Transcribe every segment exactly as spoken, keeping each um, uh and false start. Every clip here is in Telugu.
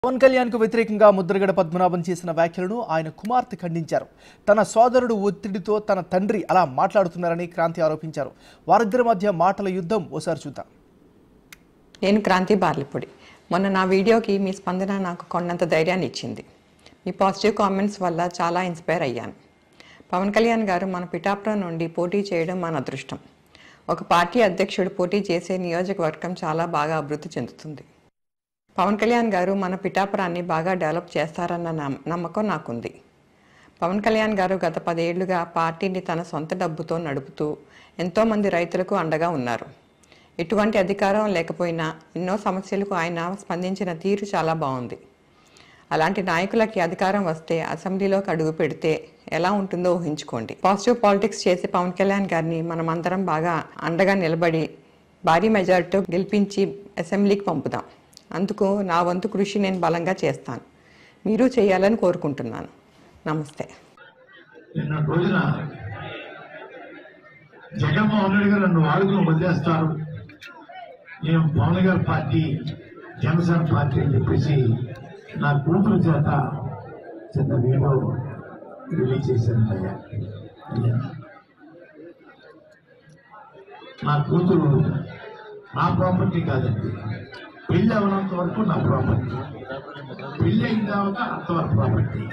పవన్ కళ్యాణ్ కు వ్యతిరేకంగా ముద్రగడ పద్మనాభం చేసిన వ్యాఖ్యలను ఆయన కుమార్తె ఖండించారు. తన సోదరుడు ఒత్తిడితో తన తండ్రి అలా మాట్లాడుతున్నారని క్రాంతి ఆరోపించారు. వారిద్దరి మధ్య మాటల యుద్ధం ఓసారి చూద్దాం. నేను క్రాంతి బార్లిపొడి. మొన్న నా వీడియోకి మీ స్పందన నాకు కొండంత ధైర్యాన్ని ఇచ్చింది. మీ పాజిటివ్ కామెంట్స్ వల్ల చాలా ఇన్స్పైర్ అయ్యాను. పవన్ కళ్యాణ్ గారు మన పిఠాపురం నుండి పోటీ చేయడం మన అదృష్టం. ఒక పార్టీ అధ్యక్షుడు పోటీ చేసే నియోజకవర్గం చాలా బాగా అభివృద్ధి చెందుతుంది. పవన్ కళ్యాణ్ గారు మన పిఠాపురాన్ని బాగా డెవలప్ చేస్తారన్న నమ్మకం నాకుంది. పవన్ కళ్యాణ్ గారు గత పదేళ్లుగా పార్టీని తన సొంత డబ్బుతో నడుపుతూ ఎంతోమంది రైతులకు అండగా ఉన్నారు. ఎటువంటి అధికారం లేకపోయినా ఎన్నో సమస్యలకు ఆయన స్పందించిన తీరు చాలా బాగుంది. అలాంటి నాయకులకి అధికారం వస్తే అసెంబ్లీలోకి అడుగు పెడితే ఎలా ఉంటుందో ఊహించుకోండి. పాజిటివ్ పాలిటిక్స్ చేసే పవన్ కళ్యాణ్ గారిని మనమందరం బాగా అండగా నిలబడి భారీ మెజారిటీతో గెలిపించి అసెంబ్లీకి పంపుదాం. అందుకు నా వంతు కృషి నేను బలంగా చేస్తాను. మీరు చేయాలని కోరుకుంటున్నాను. నమస్తే. నిన్న రోజున జగన్మోహన్ రెడ్డి గారు నన్ను వాడుకుని వదిలేస్తారు, నేను పవన్ గారి పార్టీ జనసేన పార్టీ అని చెప్పేసి నా కూతురు చేత చిన్న వీడియో రిలీజ్ చేశాను. అయ్యా అయ్యా నా కూతురు నా ప్రాపర్టీ కాదండి, పెళ్లి అవనంత వరకు నా ప్రాపర్టీ, పెళ్లి అయిన తర్వాత అంతవరకు ప్రాపర్టీ.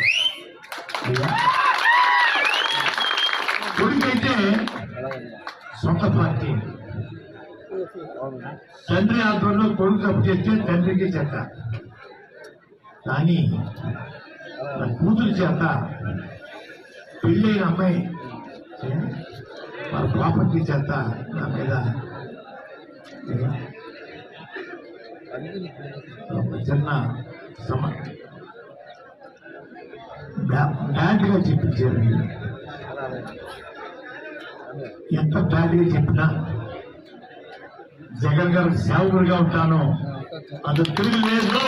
కొడుకైతే సొంత పార్టీ, తండ్రి ఆధ్వర్యంలో కొడుకు తప్పు చేస్తే తండ్రికి చేత, కానీ నా కూతురు చేత పెళ్ళైన అమ్మాయి వాళ్ళ ప్రాపర్టీ చేత నా మీద చిన్న సమ బ్యాడ్గా చెప్పించారండి. ఎంత బ్యాడ్గా చెప్పినా జగన్ గారు సేవకుడిగా ఉంటాను, అది తిరిగి లేదు.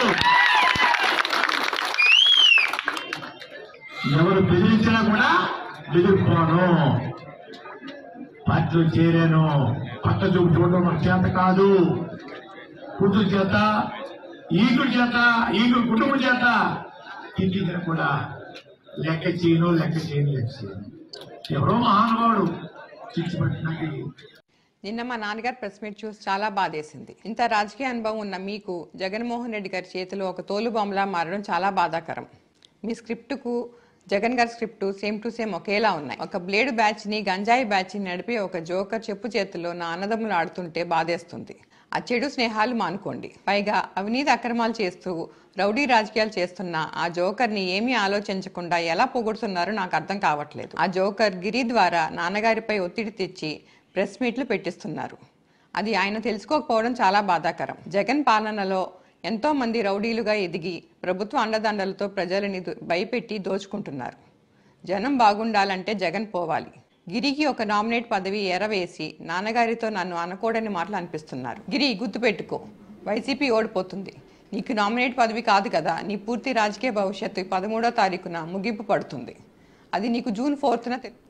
ఎవరు బెదిరించినా కూడా బెదిరిపోను. పార్టీలో చేరాను, పక్క చూపు చూడడం నాకు చేత కాదు. కూతురు చేత, ఈగుడి చేత, ఈగుడు కుటుంబం చేత తిట్టించిన కూడా లెక్క చేయను లెక్క చేయను లెక్క చేయను. ఎవరో మహానుభావుడు చిచ్చిపెట్టినట్టు. నిన్న మా నాన్నగారు ప్రెస్ మీట్ చూసి చాలా బాధేసింది. ఇంత రాజకీయ అనుభవం ఉన్న మీకు జగన్మోహన్ రెడ్డి గారి చేతిలో ఒక తోలుబొమ్మలా మారడం చాలా బాధాకరం. మీ స్క్రిప్టుకు జగన్ గారి స్క్రిప్టు సేమ్ టు సేమ్ ఒకేలా ఉన్నాయి. ఒక బ్లేడ్ బ్యాచ్ ని గంజాయి బ్యాచ్ ని నడిపి ఒక జోకర్ చెప్పు చేతుల్లో నా అన్నదమ్ములు ఆడుతుంటే బాధేస్తుంది. ఆ చెడు స్నేహాలు మానుకోండి. పైగా అవినీతి అక్రమాలు చేస్తూ రౌడీ రాజకీయాలు చేస్తున్న ఆ జోకర్ ని ఏమీ ఆలోచించకుండా ఎలా పొగుడుతున్నారో నాకు అర్థం కావట్లేదు. ఆ జోకర్ గిరి ద్వారా నాన్నగారిపై ఒత్తిడి తెచ్చి ప్రెస్ మీట్లు పెట్టిస్తున్నారు. అది ఆయన తెలుసుకోకపోవడం చాలా బాధాకరం. జగన్ పాలనలో ఎంతో మంది రౌడీలుగా ఎదిగి ప్రభుత్వ అండదండలతో ప్రజలని భయపెట్టి దోచుకుంటున్నారు. జనం బాగుండాలంటే జగన్ పోవాలి. గిరికి ఒక నామినేట్ పదవి ఎరవేసి నాన్నగారితో నన్ను అనకూడని మాటలు అనిపిస్తున్నారు. గిరి, గుర్తుపెట్టుకో, వైసీపీ ఓడిపోతుంది. నీకు నామినేట్ పదవి కాదు కదా, నీ పూర్తి రాజకీయ భవిష్యత్తు పదమూడో తారీఖున ముగింపు పడుతుంది. అది నీకు జూన్ ఫోర్త్న